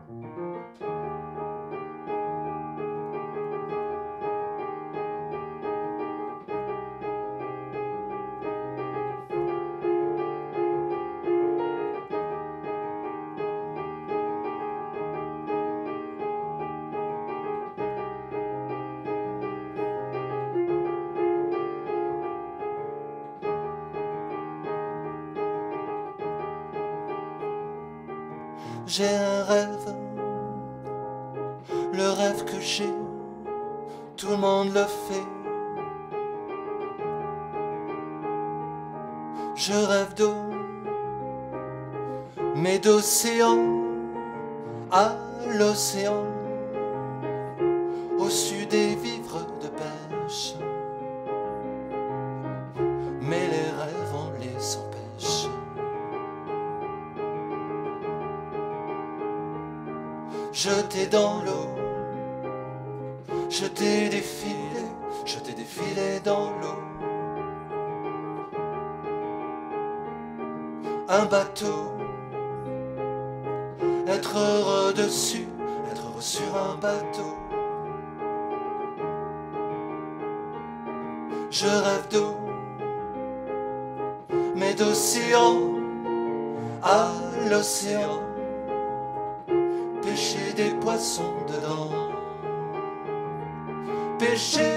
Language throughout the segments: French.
J'ai un rêve, le rêve que j'ai, tout le monde le fait. Je rêve d'eau, mais d'océan à l'océan, au sud des vivres de pêche. Mais les rêves on les empêche. Jeté dans l'eau, je t'ai défilé dans l'eau. Un bateau, être heureux dessus, être heureux sur un bateau. Je rêve d'eau, mais d'océan à l'océan, pêcher des poissons dedans. Pêcher,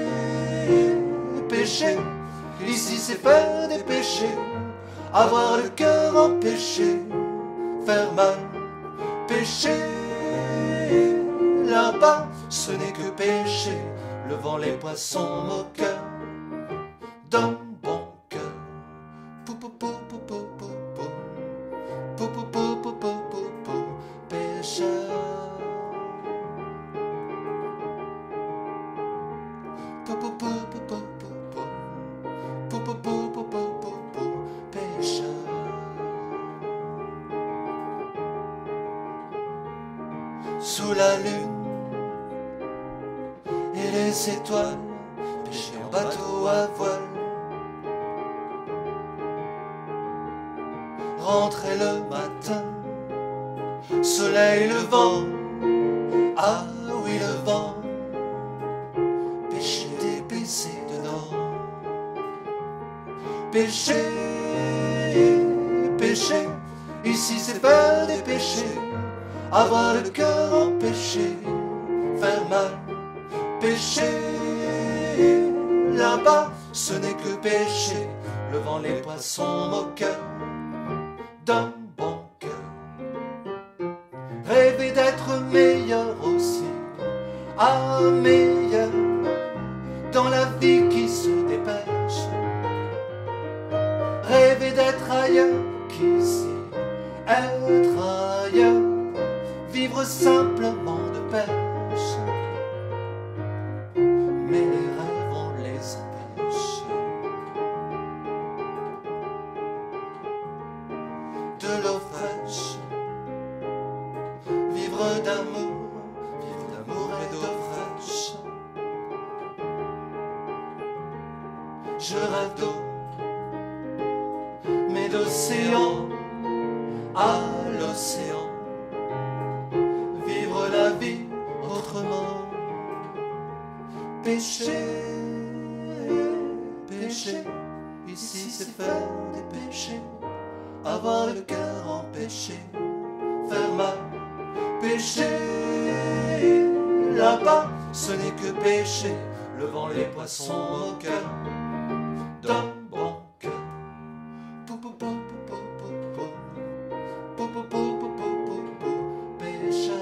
pêcher, ici c'est faire des péchés, avoir le cœur empêché, faire mal. Pêcher, là-bas, ce n'est que pêcher, le vent, les poissons, moqueurs, dans bon cœur. Pou pou pou pou pou pou pou, pou pou pou pou pou pou pou, pêcheur. Pou pou pou pou pou pou pou, pou pou pou pou pou pou pou, pêcheur. Sous la lune et les étoiles, pêcher en bateau à voile. Rentrer le matin, soleil levant, ah oui le vent, pêcher des baisers dedans. Pêcher, pêcher, ici c'est faire des péchés, avoir le cœur empêché, faire mal. Pêcher, là-bas, ce n'est que pêcher, le vent, les poissons moqueurs, d'un bon cœur. Rêver d'être meilleur aussi, ah meilleur, dans la vie qui se dépêche. Rêver d'être ailleurs qu'ici, être ailleurs, vivre simplement de pêche. Mais les rêves on les empêche. De l'eau fraîche, vivre d'amour et d'eau fraîche. Je rêve d'eau, mais d'océan à l'océan, vivre la vie autrement. Pêcher, pêcher, ici c'est faire des péchés, avoir le cœur empêché, faire mal. Pêcher, là-bas, ce n'est que pêcher, le vent, les poissons au cœur, d'un bon cœur. Pou pou pou pou pou pou pou, pou pou pou pou pou pou pou, pêcheur.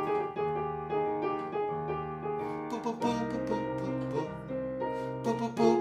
Pou pou pou pou pou pou pou, pou pou pou.